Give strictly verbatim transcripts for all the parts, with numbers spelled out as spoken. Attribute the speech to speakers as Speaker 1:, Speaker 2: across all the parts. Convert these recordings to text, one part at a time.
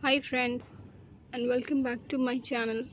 Speaker 1: Hi friends and welcome back to my channel।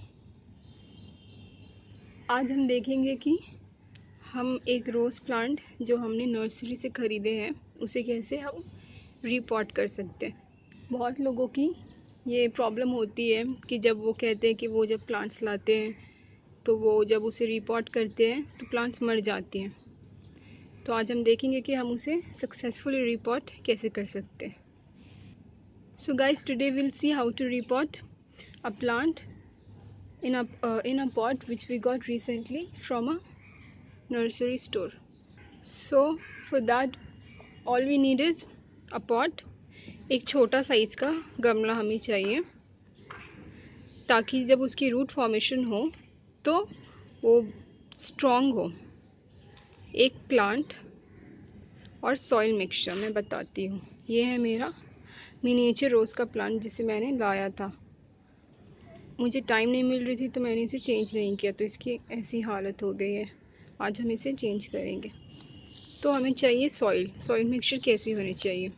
Speaker 1: आज हम देखेंगे कि हम एक रोज़ प्लांट जो हमने नर्सरी से ख़रीदे हैं उसे कैसे हम रीपॉट कर सकते हैं। बहुत लोगों की ये प्रॉब्लम होती है कि जब वो कहते हैं कि वो जब प्लांट्स लाते हैं तो वो जब उसे रीपॉट करते हैं तो प्लांट्स मर जाती हैं। तो आज हम देखेंगे कि हम उसे सक्सेसफुली रीपॉट कैसे कर सकते हैं। So guys, today will see how to repot a plant in a uh, in a pot which we got recently from a nursery store. So for that all we need is a pot। एक छोटा size का गमला हमें चाहिए ताकि जब उसकी root formation हो तो वो स्ट्रॉन्ग हो। एक प्लांट और सॉइल मिक्सचर मैं बताती हूँ। ये है मेरा मिनिएचर रोज़ का प्लांट जिसे मैंने लाया था। मुझे टाइम नहीं मिल रही थी तो मैंने इसे चेंज नहीं किया, तो इसकी ऐसी हालत हो गई है। आज हम इसे चेंज करेंगे। तो हमें चाहिए सॉइल। सॉइल मिक्सचर कैसी होनी चाहिए?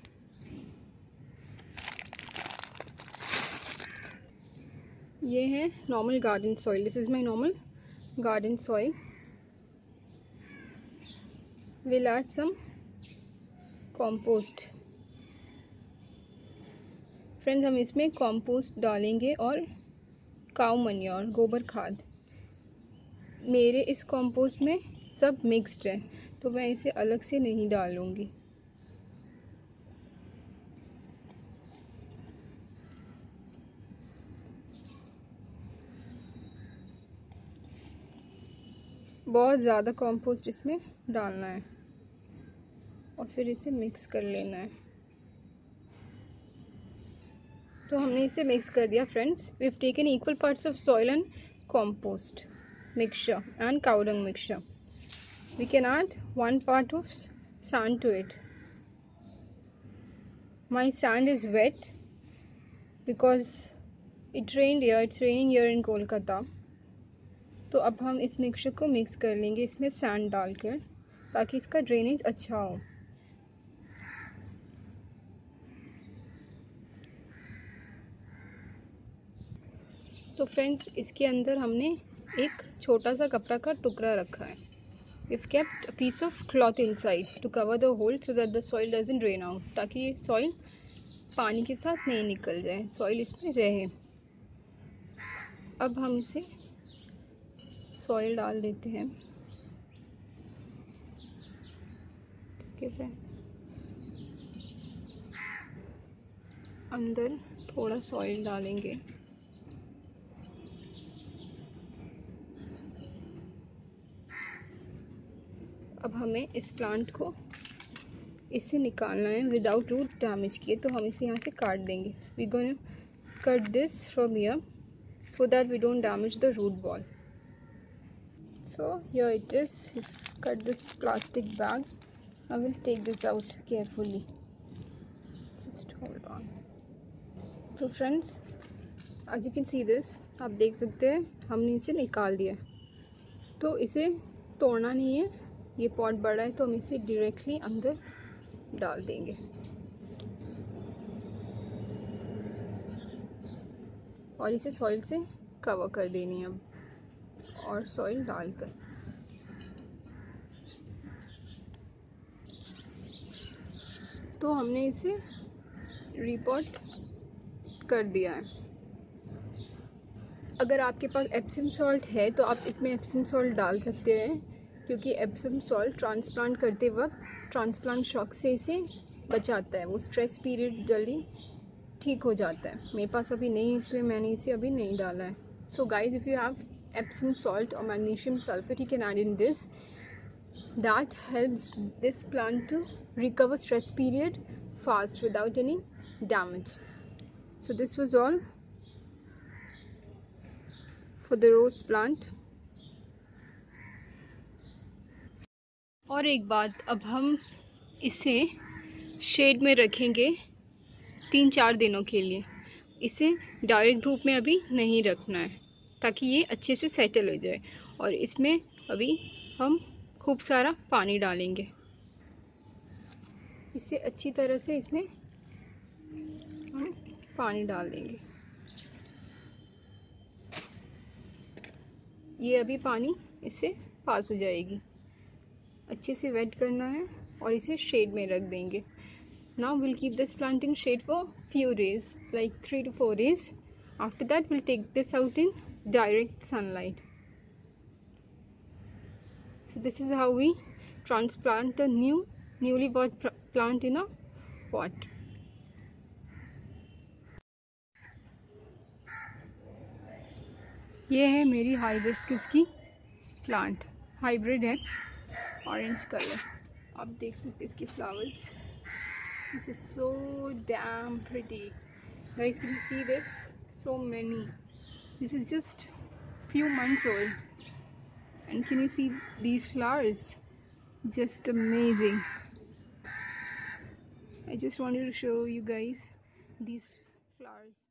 Speaker 1: ये है normal garden soil. This is my normal garden soil. Will add some compost. Friends, हम इसमें कॉम्पोस्ट डालेंगे और काऊ मन्योर, गोबर खाद। मेरे इस कॉम्पोस्ट में सब मिक्स्ड है तो मैं इसे अलग से नहीं डालूँगी। बहुत ज़्यादा कंपोस्ट इसमें डालना है और फिर इसे मिक्स कर लेना है। तो हमने इसे मिक्स कर दिया friends. We have taken equal parts of soil and compost mixture and cow dung mixture. We can add one part of sand to it. My sand is wet because it rained here. It's raining here in Kolkata. तो अब हम इस mixture को mix कर लेंगे इसमें sand डालकर ताकि इसका ड्रेनेज अच्छा हो। तो फ्रेंड्स, इसके अंदर हमने एक छोटा सा कपड़ा का टुकड़ा रखा है। We've kept a piece of cloth inside to cover the hole so that the soil doesn't drain out, ताकि ये सॉइल पानी के साथ नहीं निकल जाए, सॉइल इसमें रहे। अब हम इसे सॉइल डाल देते हैं। ठीक है फ्रेंड, अंदर थोड़ा सॉइल डालेंगे। अब हमें इस प्लांट को इससे निकालना है विदाउट रूट डैमेज किए, तो हम इसे यहाँ से काट देंगे। We gonna cut this from here so that we don't damage the root ball. So here it is. Cut this plastic bag. I will take this out carefully. Just hold on. So friends, as you can see this, आप देख सकते हैं हमने इसे निकाल दिया। तो इसे तोड़ना नहीं है। ये पॉट बड़ा है तो हम इसे डायरेक्टली अंदर डाल देंगे और इसे सॉइल से कवर कर देनी है अब, और सॉइल डालकर। तो हमने इसे रीपॉट कर दिया है। अगर आपके पास एप्सम सॉल्ट है तो आप इसमें एप्सम सॉल्ट डाल सकते हैं, क्योंकि एप्सम सॉल्ट ट्रांसप्लांट करते वक्त ट्रांसप्लांट शॉक से इसे बचाता है। वो स्ट्रेस पीरियड जल्दी ठीक हो जाता है। मेरे पास अभी नहीं, इसलिए मैंने इसे अभी नहीं डाला है। So guys, if you have Epsom salt और magnesium sulphate, you can add in this. That helps this plant to recover stress period fast without any damage. So this was all for the rose plant. और एक बात, अब हम इसे shade में रखेंगे तीन चार दिनों के लिए। इसे डायरेक्ट धूप में अभी नहीं रखना है ताकि ये अच्छे से सेटल हो जाए। और इसमें अभी हम खूब सारा पानी डालेंगे। इसे अच्छी तरह से इसमें हम पानी डाल देंगे। ये अभी पानी इससे पास हो जाएगी। अच्छे से वेट करना है और इसे शेड में रख देंगे। Now we'll keep this plant in shade for few days, like three to four days. After that, we'll take this out in direct sunlight. So this is how we transplant a new, newly bought plant in a pot. ये है मेरी hibiscus की plant, hybrid है, orange colour. आप देख सकते हैं इसके flowers. This is so damn pretty. Guys, can you see this? So many. This is just few months old. And can you see these flowers? Just amazing. I just wanted to show you guys these flowers.